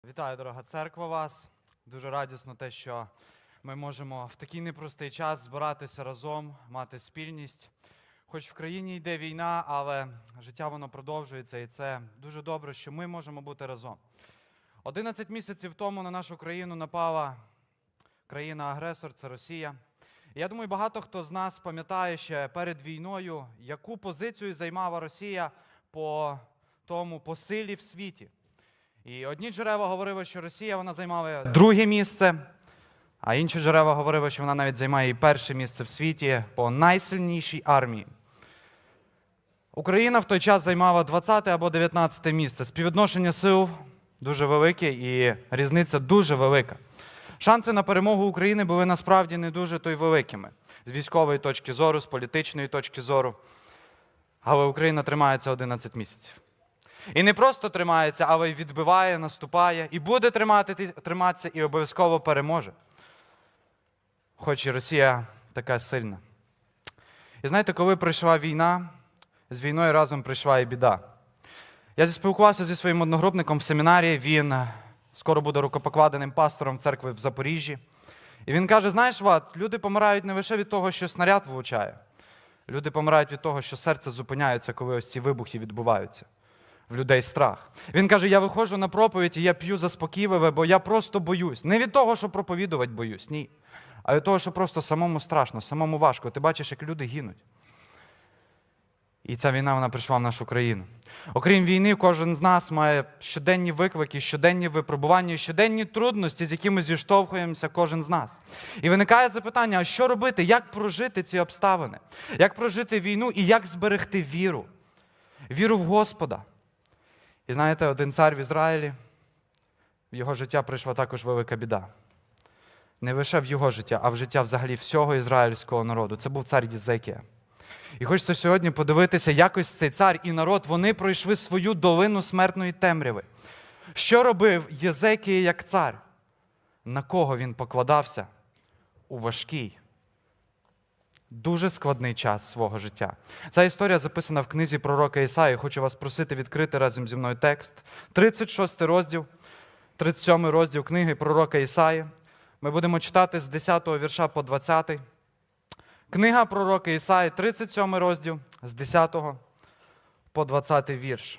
Вітаю, дорога церква, вас. Дуже радісно те, що ми можемо в такий непростий час збиратися разом, мати спільність. Хоч в країні йде війна, але життя воно продовжується, і це дуже добре, що ми можемо бути разом. 11 місяців тому на нашу країну напала країна-агресор, це Росія. І я думаю, багато хто з нас пам'ятає ще перед війною, яку позицію займала Росія по силі в світі. І одні джерела говорили, що Росія вона займала друге місце, а інші джерела говорили, що вона навіть займає і перше місце в світі по найсильнішій армії. Україна в той час займала 20 або 19 місце. Співвідношення сил дуже велике і різниця дуже велика. Шанси на перемогу України були насправді не дуже то й великими. З військової точки зору, з політичної точки зору. Але Україна тримається 11 місяців. І не просто тримається, але й відбиває, наступає, і буде триматися, і обов'язково переможе. Хоч і Росія така сильна. І знаєте, коли прийшла війна, з війною разом прийшла і біда. Я спілкувався зі своїм одногрупником в семінарі, він скоро буде рукопокладеним пастором церкви в Запоріжжі. І він каже, знаєш, Влад, люди помирають не лише від того, що снаряд влучає. Люди помирають від того, що серце зупиняється, коли ось ці вибухи відбуваються. В людей страх. Він каже, я виходжу на проповідь і я п'ю заспокійливе, бо я просто боюсь. Не від того, що проповідувати боюсь, ні. А від того, що просто самому страшно, самому важко. Ти бачиш, як люди гинуть. І ця війна, вона прийшла в нашу країну. Окрім війни, кожен з нас має щоденні виклики, щоденні випробування, щоденні трудності, з якими зіштовхуємося кожен з нас. І виникає запитання, а що робити, як прожити ці обставини? Як прожити війну і як зберегти віру? Віру в Господа. І знаєте, один цар в Ізраїлі, в його життя прийшла також велика біда. Не лише в його життя, а в життя взагалі всього ізраїльського народу. Це був цар Єзекія. І хочеться сьогодні подивитися, якось цей цар і народ, вони пройшли свою долину смертної темряви. Що робив Єзекія як цар? На кого він покладався? У важкий, дуже складний час свого життя. Ця історія записана в книзі пророка Ісаї. Хочу вас просити відкрити разом зі мною текст. 36 розділ, 37 розділ книги пророка Ісаї. Ми будемо читати з 10 вірша по 20. Книга пророка Ісаї, 37 розділ, з 10 по 20 вірш.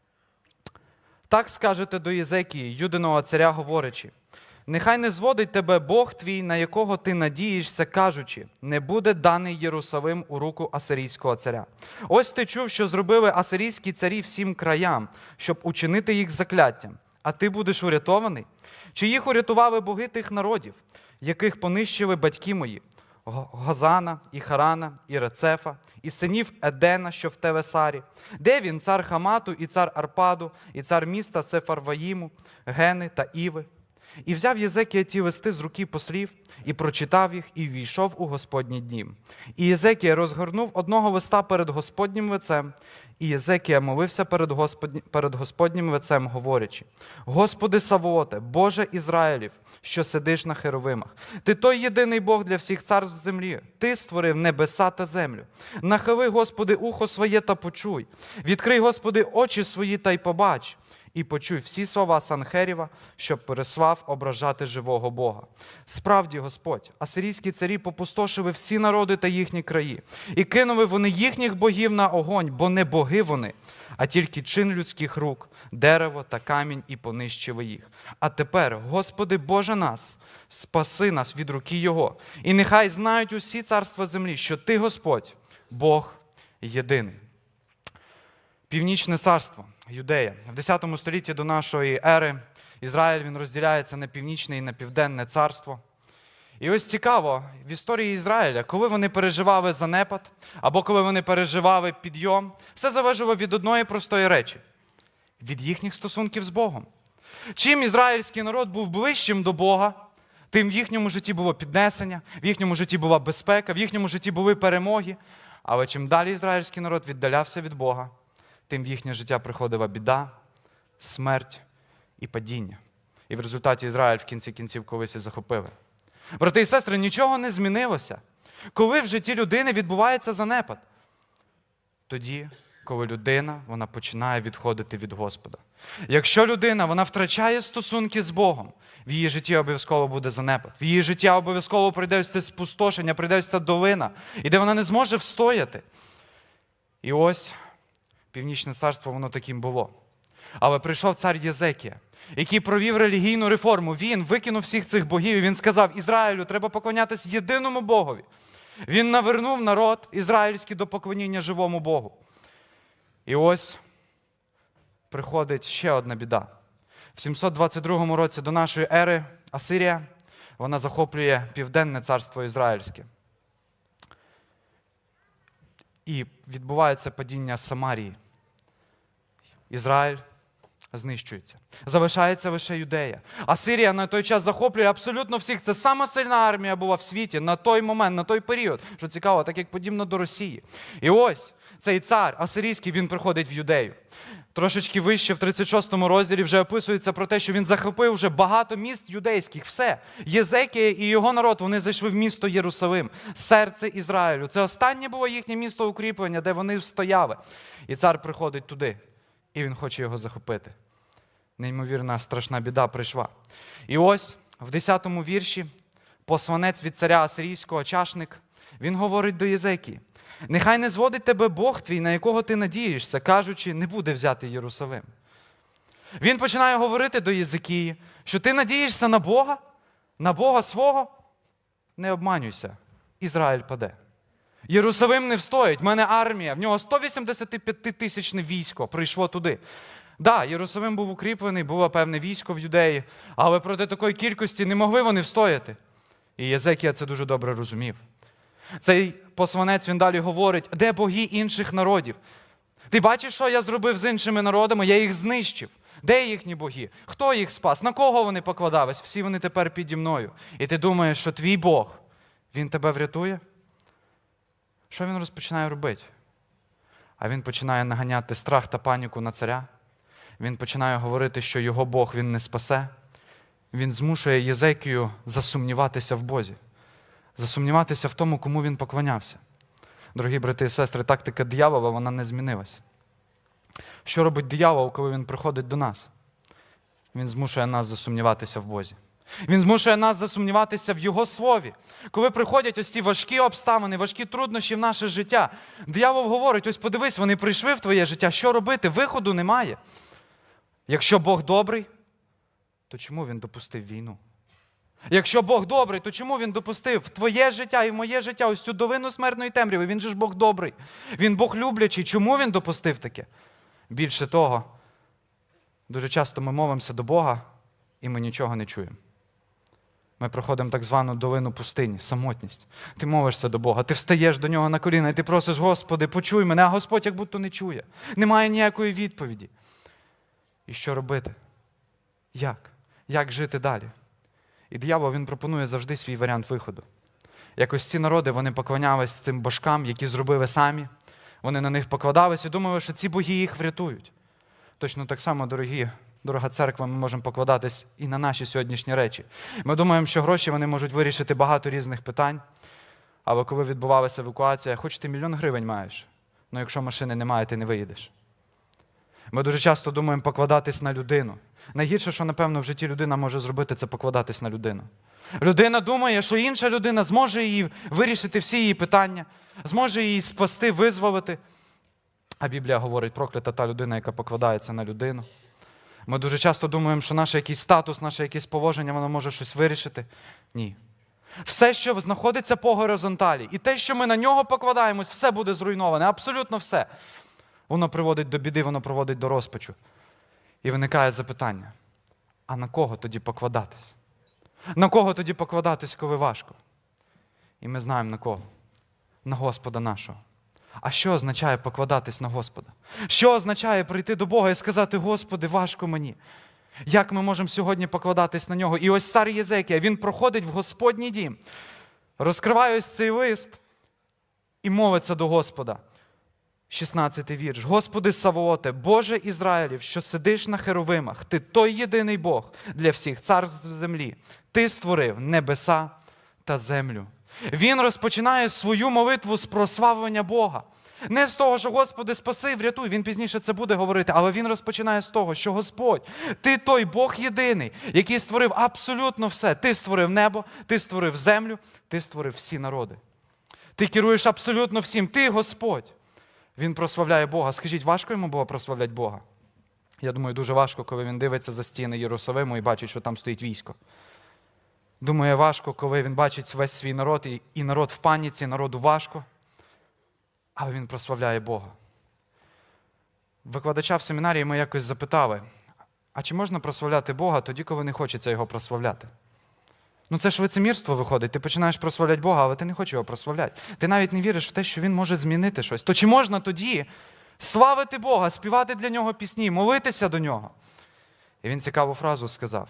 Так скажете до Єзекії, юдиного царя, говорячи, нехай не зводить тебе Бог твій, на якого ти надієшся, кажучи, не буде даний Єрусалим у руку асирійського царя. Ось ти чув, що зробили асирійські царі всім краям, щоб учинити їх закляттям. А ти будеш урятований? Чи їх урятували боги тих народів, яких понищили батьки мої? Гозана, і Харана, і Рецефа, і синів Едена, що в Телесарі. Де він, цар Хамату, і цар Арпаду, і цар міста Сефарваїму, Гени та Іви? І взяв Єзекія ті листи з руки послів, і прочитав їх, і ввійшов у Господній дім. І Єзекія розгорнув одного листа перед Господнім лицем, і Єзекія молився перед Господнім лицем, говорячи, Господи Савооте, Боже Ізраїлів, що сидиш на херовимах, Ти той єдиний Бог для всіх царств землі, Ти створив небеса та землю. Нахили, Господи, ухо своє та почуй, відкрий, Господи, очі свої та й побач, і почуй всі слова Санхеріва, щоб переслав ображати живого Бога. Справді, Господь, асирійські царі попустошили всі народи та їхні краї, і кинули вони їхніх богів на огонь, бо не боги вони, а тільки чин людських рук, дерево та камінь, і понищили їх. А тепер, Господи Боже нас, спаси нас від руки Його, і нехай знають усі царства землі, що Ти, Господь, Бог єдиний. Північне царство, Юдея. В 10 столітті до нашої ери Ізраїль він розділяється на північне і на південне царство. І ось цікаво, в історії Ізраїля, коли вони переживали занепад, або коли вони переживали підйом, все залежало від одної простої речі – від їхніх стосунків з Богом. Чим ізраїльський народ був ближчим до Бога, тим в їхньому житті було піднесення, в їхньому житті була безпека, в їхньому житті були перемоги. Але чим далі ізраїльський народ віддалявся від Бога, тим в їхнє життя приходила біда, смерть і падіння. І в результаті Ізраїль в кінці кінців колись і захопили. Брати і сестри, нічого не змінилося. Коли в житті людини відбувається занепад? Тоді, коли людина, вона починає відходити від Господа. Якщо людина, вона втрачає стосунки з Богом, в її житті обов'язково буде занепад. В її життя обов'язково прийде ось це спустошення, прийде ось ця долина, і де вона не зможе встояти. І ось Північне царство, воно таким було. Але прийшов цар Єзекія, який провів релігійну реформу. Він викинув всіх цих богів, і він сказав: Ізраїлю, треба поклонятись єдиному Богові. Він навернув народ ізраїльський до поклоніння живому Богу. І ось приходить ще одна біда. В 722 році до нашої ери Асирія, вона захоплює Південне царство Ізраїльське. І відбувається падіння Самарії. Ізраїль знищується. Залишається лише Юдея. Асирія на той час захоплює абсолютно всіх. Це сама сильна армія була в світі на той момент, на той період. Що цікаво, так як подібно до Росії. І ось цей цар асирійський, він приходить в Юдею. Трошечки вище, в 36 розділі, вже описується про те, що він захопив вже багато міст юдейських. Все. Єзекія і його народ, вони зайшли в місто Єрусалим, серце Ізраїлю. Це останнє було їхнє місто укріплення, де вони стояли. І цар приходить туди, і він хоче його захопити. Неймовірна, страшна біда прийшла. І ось, в 10-му вірші, посланець від царя асирійського, чашник, він говорить до Єзекії: «Нехай не зводить тебе Бог твій, на якого ти надієшся, кажучи, не буде взяти Єрусалим». Він починає говорити до Єзекії, що ти надієшся на Бога свого, не обманюйся, Ізраїль паде. Єрусалим не встоїть, в мене армія, в нього 185-тисячне військо прийшло туди. Так, Єрусалим був укріплений, було певне військо в Юдеї, але проти такої кількості не могли вони встояти. І Єзекія це дуже добре розумів. Цей посланець, він далі говорить: де боги інших народів? Ти бачиш, що я зробив з іншими народами? Я їх знищив. Де їхні боги? Хто їх спас? На кого вони покладались? Всі вони тепер піді мною. І ти думаєш, що твій Бог, він тебе врятує? Що він розпочинає робити? А він починає наганяти страх та паніку на царя. Він починає говорити, що його Бог, він не спасе. Він змушує Єзекію засумніватися в Бозі. Засумніватися в тому, кому він поклонявся. Дорогі брати і сестри, тактика диявола, вона не змінилась. Що робить диявол, коли він приходить до нас? Він змушує нас засумніватися в Бозі. Він змушує нас засумніватися в Його Слові. Коли приходять ось ці важкі обставини, важкі труднощі в наше життя, диявол говорить: ось подивись, вони прийшли в твоє життя, що робити? Виходу немає. Якщо Бог добрий, то чому він допустив війну? Якщо Бог добрий, то чому він допустив в твоє життя і в моє життя ось цю долину смертної темряви? Він же ж Бог добрий. Він Бог люблячий. Чому він допустив таке? Більше того, дуже часто ми мовимося до Бога, і ми нічого не чуємо. Ми проходимо так звану долину пустині, самотність. Ти мовишся до Бога, ти встаєш до Нього на коліна і ти просиш: Господи, почуй мене, а Господь як будто не чує. Немає ніякої відповіді. І що робити? Як? Як жити далі? І диявол, він пропонує завжди свій варіант виходу. Якось ці народи, вони поклонялись цим божкам, які зробили самі. Вони на них покладались і думали, що ці боги їх врятують. Точно так само, дорога церква, ми можемо покладатись і на наші сьогоднішні речі. Ми думаємо, що гроші вони можуть вирішити багато різних питань. Але коли відбувалася евакуація, хоч ти 1 000 000 гривень маєш, але якщо машини немає, ти не виїдеш. Ми дуже часто думаємо покладатись на людину. Найгірше, що, напевно, в житті людина може зробити, це покладатись на людину. Людина думає, що інша людина зможе її вирішити всі її питання, зможе її спасти, визволити. А Біблія говорить: проклята та людина, яка покладається на людину. Ми дуже часто думаємо, що наш якийсь статус, наше якесь положення, воно може щось вирішити. Ні. Все, що знаходиться по горизонталі, і те, що ми на нього покладаємось, все буде зруйноване, абсолютно все. Воно приводить до біди, воно приводить до розпачу. І виникає запитання: а на кого тоді покладатись? На кого тоді покладатись, коли важко? І ми знаємо на кого. На Господа нашого. А що означає покладатись на Господа? Що означає прийти до Бога і сказати: Господи, важко мені? Як ми можемо сьогодні покладатись на Нього? І ось цар Єзекія, він проходить в Господній дім, розкриває ось цей лист і молиться до Господа. 16-й вірш. Господи Савооте, Боже Ізраїлів, що сидиш на херовимах, Ти той єдиний Бог для всіх царств землі. Ти створив небеса та землю. Він розпочинає свою молитву з прославлення Бога. Не з того, що Господи, спаси, врятуй. Він пізніше це буде говорити, але він розпочинає з того, що Господь, ти той Бог єдиний, який створив абсолютно все. Ти створив небо, ти створив землю, ти створив всі народи. Ти керуєш абсолютно всім. Ти Господь. Він прославляє Бога. Скажіть, важко йому було прославляти Бога? Я думаю, дуже важко, коли він дивиться за стіни Єрусалиму і бачить, що там стоїть військо. Думаю, важко, коли він бачить весь свій народ, і народ в паніці, народу важко. Але він прославляє Бога. Викладача в семінарії ми якось запитали, а чи можна прославляти Бога тоді, коли не хочеться його прославляти? Ну це ж лицемірство виходить. Ти починаєш прославляти Бога, але ти не хочеш його прославляти. Ти навіть не віриш в те, що Він може змінити щось. То чи можна тоді славити Бога, співати для Нього пісні, молитися до Нього? І він цікаву фразу сказав.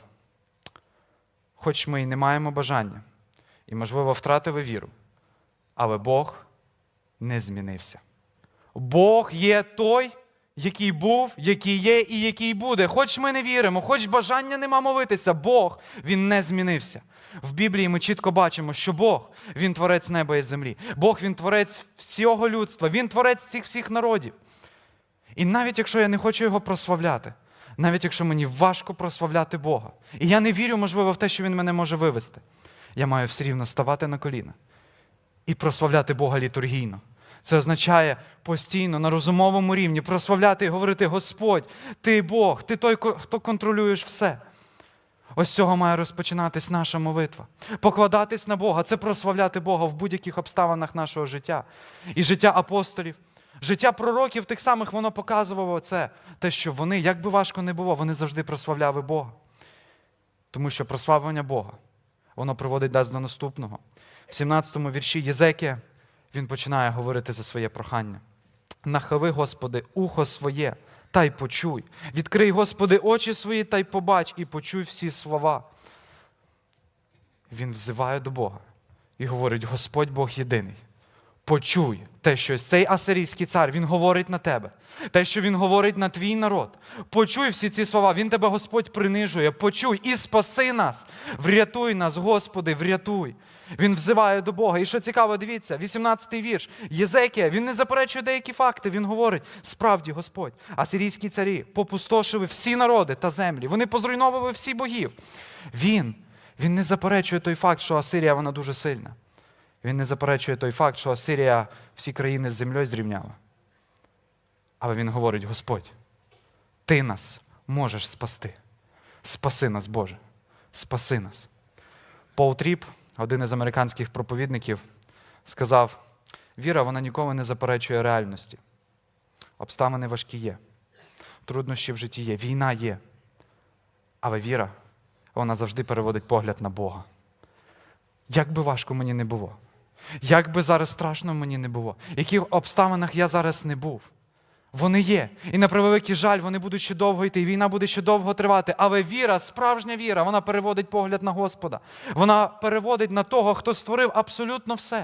Хоч ми й не маємо бажання, і, можливо, втратили віру, але Бог не змінився. Бог є той, який був, який є і який буде. Хоч ми не віримо, хоч бажання нема молитися, Бог, Він не змінився. В Біблії ми чітко бачимо, що Бог, Він творець неба і землі. Бог, Він творець всього людства, Він творець всіх народів. І навіть якщо я не хочу Його прославляти, навіть якщо мені важко прославляти Бога, і я не вірю, можливо, в те, що Він мене може вивести, я маю все рівно ставати на коліна і прославляти Бога літургійно. Це означає постійно, на розумовому рівні, прославляти і говорити: Господь, Ти Бог, Ти той, хто контролюєш все. Ось з цього має розпочинатись наша молитва. Покладатись на Бога – це прославляти Бога в будь-яких обставинах нашого життя. І життя апостолів, життя пророків тих самих, воно показувало це. Те, що вони, як би важко не було, вони завжди прославляли Бога. Тому що прославлення Бога, воно приводить нас до наступного. В 17-му вірші Єзекія він починає говорити за своє прохання. «Нахили, Господи, ухо своє, та й почуй. Відкрий, Господи, очі свої, та й побач, і почуй всі слова». Він взиває до Бога і говорить: Господь Бог єдиний. Почуй те, що цей асирійський цар, він говорить на тебе. Те, що він говорить на твій народ. Почуй всі ці слова. Він тебе, Господь, принижує. Почуй і спаси нас. Врятуй нас, Господи, врятуй. Він взиває до Бога. І що цікаво, дивіться, 18-й вірш. Єзекія, він не заперечує деякі факти. Він говорить: справді, Господь, асирійські царі попустошили всі народи та землі. Вони позруйновували всі богів. Він не заперечує той факт, що Асирія, вона дуже сильна. Він не заперечує той факт, що Асирія всі країни з землею зрівняла. Але він говорить: Господь, Ти нас можеш спасти. Спаси нас, Боже. Спаси нас. Пол Тріп, один із американських проповідників, сказав: віра, вона ніколи не заперечує реальності. Обставини важкі є. Труднощі в житті є. Війна є. Але віра, вона завжди переводить погляд на Бога. Як би важко мені не було, як би зараз страшно мені не було, в яких обставинах я зараз не був, вони є. І на превеликий жаль, вони будуть ще довго йти, і війна буде ще довго тривати. Але віра, справжня віра, вона переводить погляд на Господа. Вона переводить на того, хто створив абсолютно все.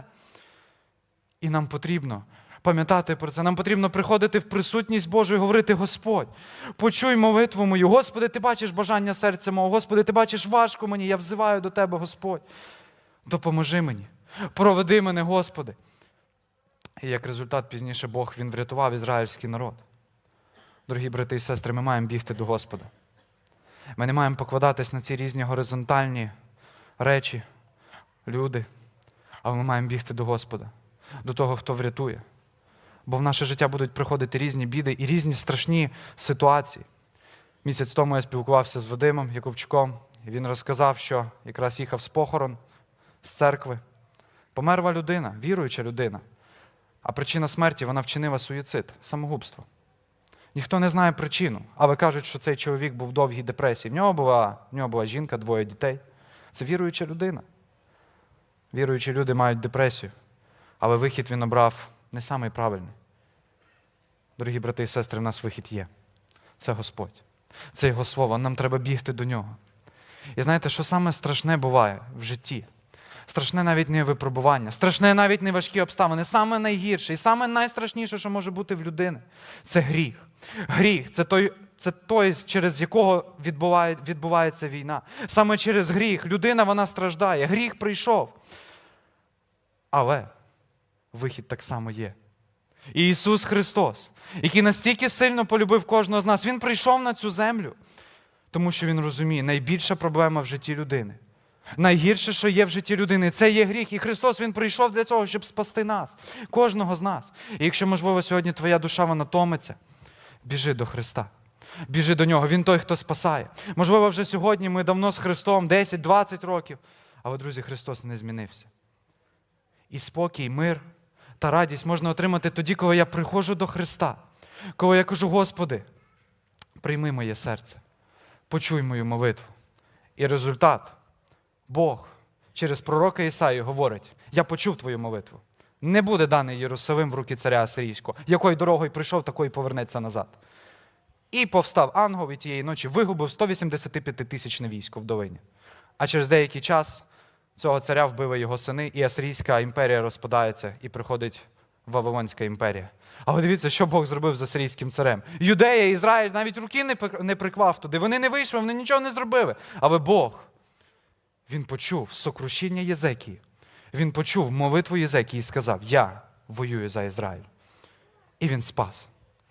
І нам потрібно пам'ятати про це. Нам потрібно приходити в присутність Божу і говорити: Господь, почуй молитву мою. Господи, Ти бачиш бажання серця мого. Господи, Ти бачиш, важко мені. Я взиваю до Тебе, Господь. Допоможи мені. Проведи мене, Господи. І як результат, пізніше Бог, Він врятував ізраїльський народ. Дорогі брати і сестри, ми маємо бігти до Господа. Ми не маємо покладатись на ці різні горизонтальні речі, люди, але ми маємо бігти до Господа, до того, хто врятує. Бо в наше життя будуть приходити різні біди і різні страшні ситуації. Місяць тому я спілкувався з Вадимом Яковчуком, і він розказав, що якраз їхав з похорон, з церкви. Померла людина, віруюча людина. А причина смерті, вона вчинила суїцид, самогубство. Ніхто не знає причину, але кажуть, що цей чоловік був в довгій депресії. В нього була жінка, 2 дітей. Це віруюча людина. Віруючі люди мають депресію, але вихід він обрав не самий правильний. Дорогі брати і сестри, в нас вихід є. Це Господь. Це Його Слово. Нам треба бігти до Нього. І знаєте, що саме страшне буває в житті? Страшне навіть не випробування, страшне навіть не важкі обставини. Саме найгірше і саме найстрашніше, що може бути в людини – це гріх. Гріх – це той, через якого відбувається війна. Саме через гріх людина, вона страждає. Гріх прийшов. Але вихід так само є. І Ісус Христос, який настільки сильно полюбив кожного з нас, Він прийшов на цю землю, тому що Він розуміє, найбільша проблема в житті людини, найгірше, що є в житті людини, це є гріх. І Христос, Він прийшов для цього, щоб спасти нас, кожного з нас. І якщо, можливо, сьогодні твоя душа, вона томиться, біжи до Христа. Біжи до Нього, Він той, хто спасає. Можливо, вже сьогодні ми давно з Христом, 10-20 років. Але, друзі, Христос не змінився. І спокій, мир та радість можна отримати тоді, коли я приходжу до Христа. Коли я кажу: Господи, прийми моє серце, почуй мою молитву. І результат – Бог через пророка Ісаї говорить: я почув твою молитву. Не буде даний Єрусалим в руки царя Асирійського. Якою дорогою прийшов, такою повернеться назад. І повстав ангел, і тієї ночі вигубив 185-тисячне військо в долині. А через деякий час цього царя вбили його сини, і Асирійська імперія розпадається, і приходить Вавилонська імперія. Але дивіться, що Бог зробив з асирійським царем. Юдея, Ізраїль навіть руки не приклав туди. Вони не вийшли, вони нічого не зробили. Але Бог, Він почув сокрушіння Єзекії. Він почув молитву Єзекії і сказав: я воюю за Ізраїль. І Він спас.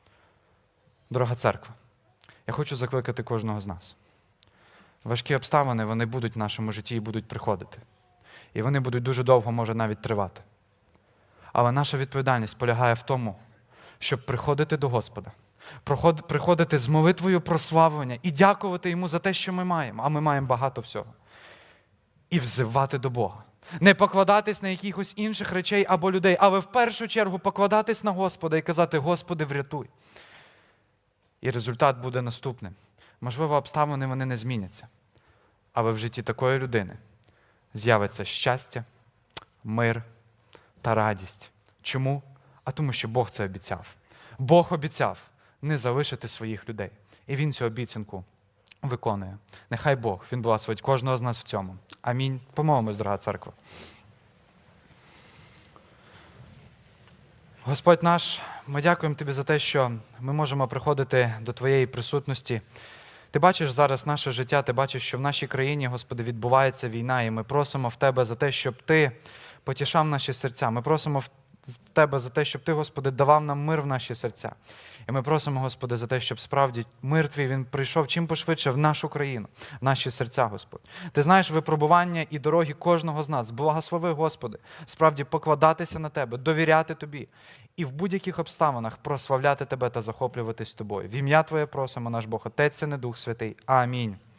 Дорога церква, я хочу закликати кожного з нас. Важкі обставини, вони будуть в нашому житті і будуть приходити. І вони будуть дуже довго, може навіть тривати. Але наша відповідальність полягає в тому, щоб приходити до Господа, приходити з молитвою прославлення і дякувати Йому за те, що ми маємо, а ми маємо багато всього. І взивати до Бога. Не покладатись на якихось інших речей або людей, але в першу чергу покладатись на Господа і казати: Господи, врятуй. І результат буде наступним. Можливо, обставини вони не зміняться, але в житті такої людини з'явиться щастя, мир та радість. Чому? А тому, що Бог це обіцяв. Бог обіцяв не залишити своїх людей. І Він цю обіцянку виконує. Нехай Бог, Він благословить кожного з нас в цьому. Амінь. Помолимось, дорога церква. Господь наш, ми дякуємо Тобі за те, що ми можемо приходити до Твоєї присутності. Ти бачиш зараз наше життя, Ти бачиш, що в нашій країні, Господи, відбувається війна, і ми просимо в Тебе за те, щоб Ти потішав наші серця. Ми просимо в Тебе за те, щоб Ти, Господи, давав нам мир в наші серця. І ми просимо, Господи, за те, щоб справді мир Твій, він прийшов чим пошвидше в нашу країну, в наші серця, Господь. Ти знаєш випробування і дороги кожного з нас. Благослови, Господи, справді покладатися на Тебе, довіряти Тобі і в будь-яких обставинах прославляти Тебе та захоплюватись Тобою. В ім'я Твоє просимо, наш Бог, Отець, Син і Дух Святий. Амінь.